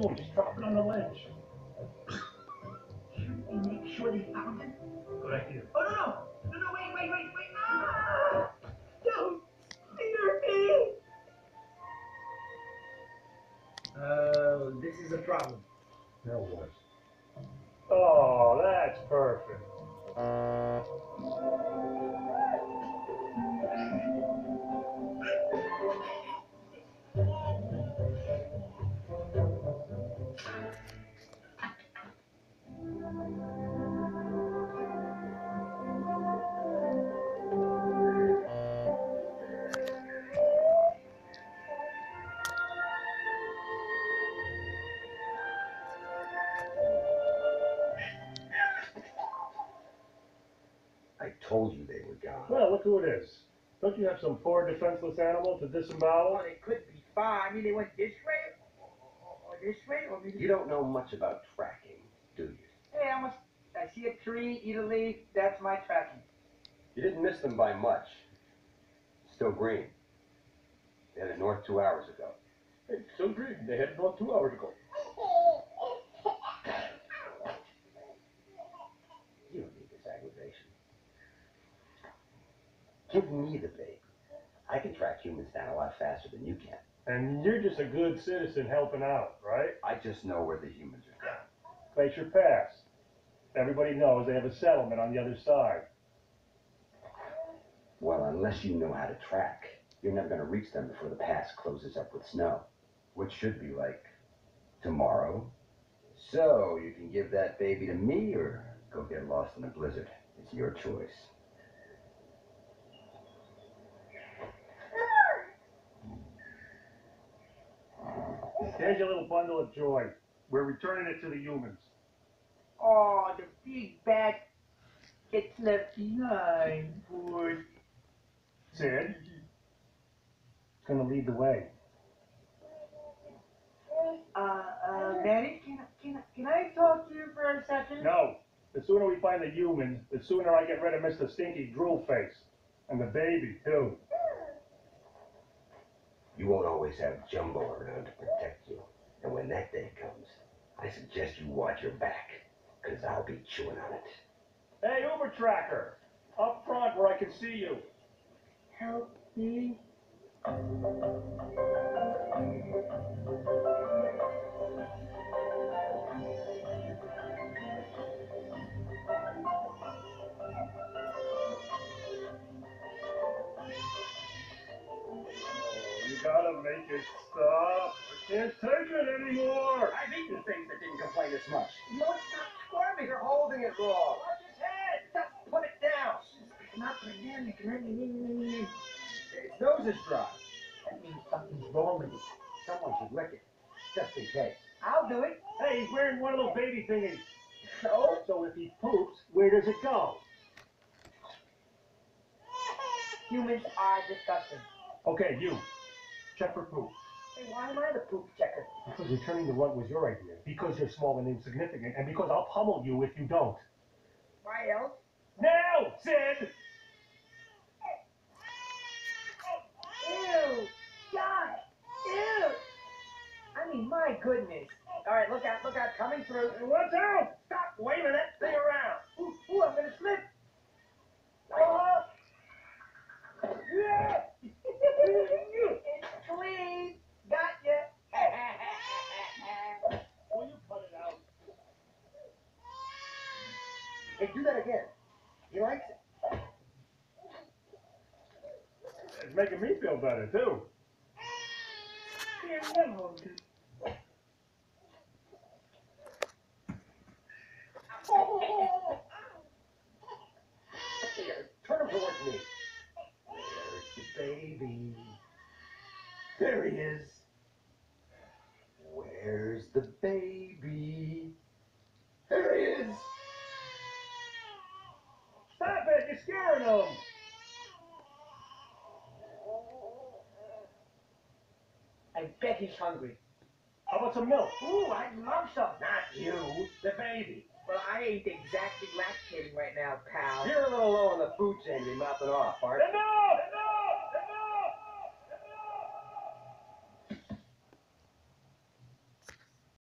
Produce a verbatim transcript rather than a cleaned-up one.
do him. Just drop it on the ledge. Should we make sure they found him? Good idea. Oh, no, no. No, no, wait, wait, wait, wait. Ah! Don't steer me. Uh, this is a problem. Now what? Oh, that's perfect. I told you they were gone. Well, look who it is. Don't you have some poor defenseless animal to disembowel? Well, it could be far. I mean, they went this way, or this way, or maybe... You don't know much about tracking, do you? Hey, I must... I see a tree, eat a leaf, that's my tracking. You didn't miss them by much. Still green. They headed north two hours ago. Hey, still green. They headed north two hours ago. You don't need this aggravation. Give me the baby. I can track humans down a lot faster than you can. And you're just a good citizen helping out, right? I just know where the humans are going. Glacier Pass. Everybody knows they have a settlement on the other side. Well, unless you know how to track, you're never going to reach them before the pass closes up with snow, which should be like tomorrow. So you can give that baby to me or go get lost in a blizzard. It's your choice. Here's your little bundle of joy. We're returning it to the humans. Oh, the big bad gets left behind, poor... Sid, it's gonna lead the way. Uh, uh, Manny, can, I- can, I- can I talk to you for a second? No. The sooner we find the humans, the sooner I get rid of Mister Stinky Drool Face. And the baby, too. You won't always have Jumbo around to protect you. And when that day comes, I suggest you watch your back, because I'll be chewing on it. Hey, Uber Tracker! Up front where I can see you. Help me. You gotta make it stop. I can't take it anymore. I've eaten things that didn't complain this much. You know what? Stop squirming. You're holding it wrong. Watch his head! Just put it down! It's not dynamic. Its Its nose is dry. That means something's wrong with it. Someone should lick it, just in case. I'll do it. Hey, he's wearing one of those baby thingies. So? So if he poops, where does it go? Humans are disgusting. Okay, you. Check for poop. Hey, why am I the poop checker? Because returning the runt was your idea. Because you're small and insignificant. And because I'll pummel you if you don't. Why else? Now, Sid! Ew! God! Ew! I mean, my goodness. All right, look out, look out, coming through. Hey, watch out! Stop waving that thing around. Ooh, ooh, I'm gonna slip. Oh! Yeah! It's clean. Got ya. Will you cut it out? Hey, do that again. He likes it. It's making me feel better, too. Here, let home do. Here, turn him towards me. There's the baby. There he is. Where's the baby? There he is. Stop it! You're scaring him! I bet he's hungry. How about some milk? Ooh, I'd love some. Not you, the baby. Well, I ain't exactly lactating right now, pal. You're a little low on the food chain to be mouthing off, Bart. Enough!